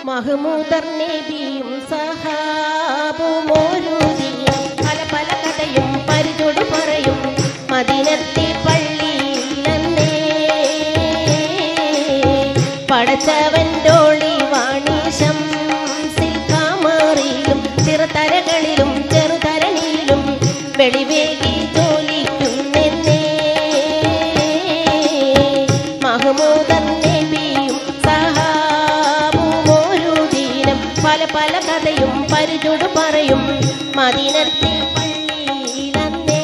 മഹ്മൂദർ നബിയും സഹാബും ഒരു ദിനം പല പല കഥയും പരിചോട് പറയും മദീനത്തെ പള്ളിയിലന്നേ പടച്ചവൻ്റെ ഒളിവാണി ശംസിൽ ഖമറിലും ചെറുതരകളിലും ചെറുതരണിയിലും വെളിവേകി ജോലിക്കുന്നേ മഹ്മൂദർ നബിയും സഹാബും ഒരു ദിനം പല പല കഥയും പരിചോട് പറയും മദീനത്തെ പള്ളിയിലന്നേ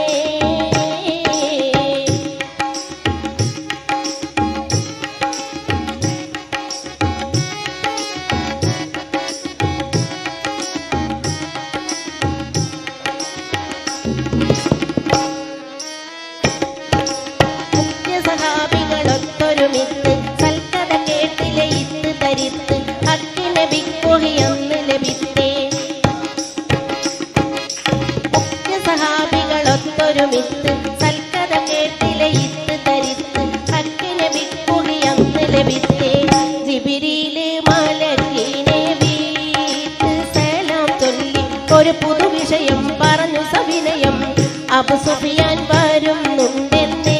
സഹാബികളൊത്തൊരുമിത്ത് സൽക്കഥ കേട്ടിലയിത്ത് തരിത്ത് ഹക്കിനെ വിക്കൊഹിയൊന്ന് ലഭിത്തേ സഹാബികളൊത്തൊരുമിത്ത് സൽക്കഥ കേട്ടിലയിത്ത് തരിത്ത് ഹക്കിനെ വിക്കൊഹിയൊന്ന് ലഭിത്തേ ജിബ്രീല് മലക്കിനെ വീട്ട് സലാം ചൊല്ലി ഒരു പുതുവിഷയം പറഞ്ഞു സവിനയം അബൂ സുഫിയാൻ വരുന്നുണ്ടെന്നേ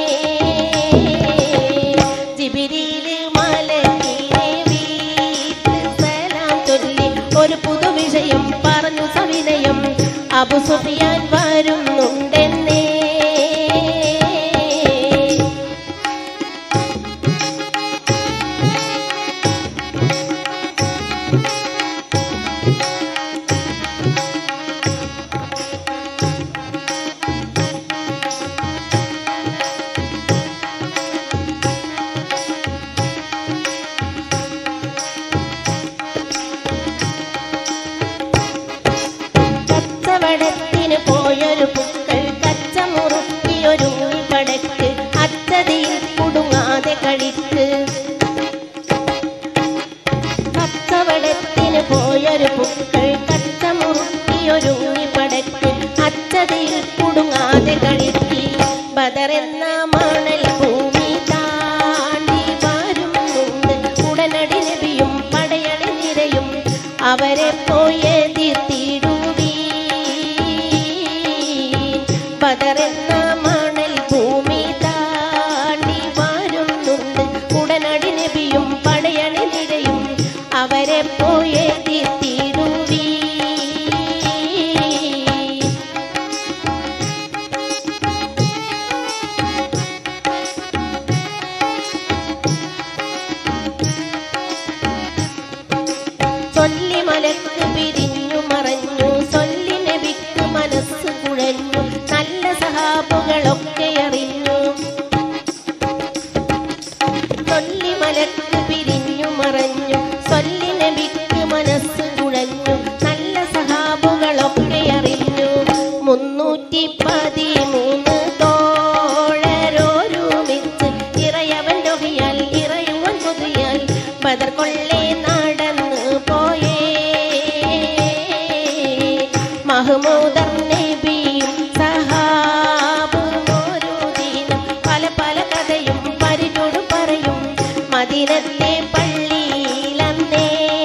ജിബ്രീല് മലക്കിനെ വീട്ട് സലാം ചൊല്ലി ഒരു പുതുവിഷയം പറഞ്ഞു സവിനയം അബൂ സുഫിയാൻ വരുന്നുണ്ടെന്നേ കച്ചവടത്തിന് പോയൊരു പൂക്കൾ കച്ചമുറുക്കിയൊരുങ്ങി പടക്ക് അച്ചതിയിൽ കുടുങ്ങാതെ കഴിക്ക് കച്ചവടത്തിന് പോയൊരു പൂക്കൾ കച്ചമുറുക്കിയൊരുങ്ങി പടക്ക് അച്ചതിയിൽ കുടുങ്ങാതെ കഴിക്കി ബദറെന്ന മണൽ ഭൂമി താണ്ടി വരുന്നുണ്ട് ഉടനടി നബിയും പടയണി നിരയും അവരെ പോയെതിർത്തിടുവീ ബദറെന്ന മണൽ ഭൂമി താണ്ടി വരുന്നുണ്ട് ഉടനടി നബിയും പടയണി നിരയും അവരെ പോയെതിർത്തിടുവീ ചൊല്ലി മലക്ക് പിരിഞ്ഞു മറഞ്ഞു ചൊല്ലി നബിക്ക് മനസ്സ് കുഴഞ്ഞു നല്ല സഹാബുകളൊക്കെ അറിഞ്ഞു ചൊല്ലി മലക്ക് പിരിഞ്ഞു മറഞ്ഞു ചൊല്ലി നബിക്ക് മനസ്സ് കുഴഞ്ഞു നല്ല സഹാബുകളൊക്കെ അറിഞ്ഞു 313 തോഴരോരുമിച്ച് ഇറയവൻ്റെ ഒഹിയാൽ ഇറയുവൻ കൊതിയാൽ ബദർ കൊള്ളേ നടന്ന് പോയേ മഹ്മൂദർ നബിയും സഹാബും ഒരു ദിനം പല പല കഥയും പരിചോട് പറയും മദീനത്തെ പള്ളിയിലന്നേ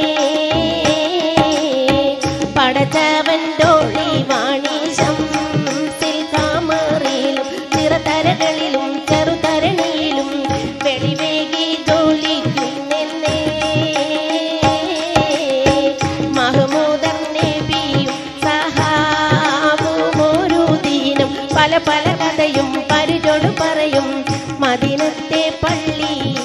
പടച്ചവൻ്റെ ഒളിവാണി ശംസിൽ ഖമറിലും ചെറുതരകളിലും ചെറുതരണിയിലും വെളിവേകി ജോലിക്കുന്നേ മഹ്മൂദർ നബിയും സഹാബും ഒരു ദിനം പല പല കഥയും പരിചോട് പറയും മദീനത്തെ പള്ളി